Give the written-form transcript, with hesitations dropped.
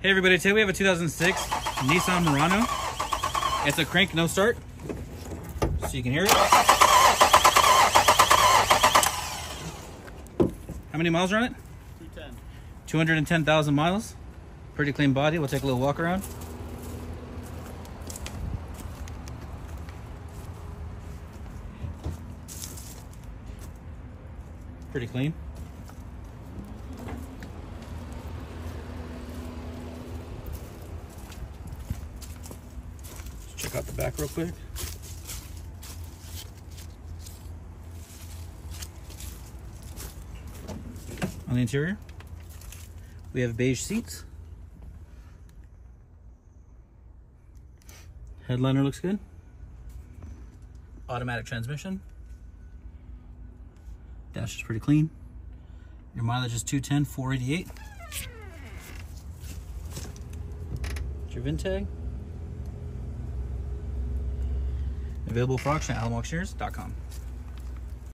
Hey everybody, today we have a 2006 Nissan Murano. It's a crank, no start, so you can hear it. How many miles are on it? 210. 210,000 miles. Pretty clean body. We'll take a little walk around. Pretty clean. Let's check out the back real quick. On the interior, we have beige seats. Headliner looks good. Automatic transmission. Dash is pretty clean. Your mileage is 210, 488. It's your VIN tag. Available for auction at alamauctioneers.com.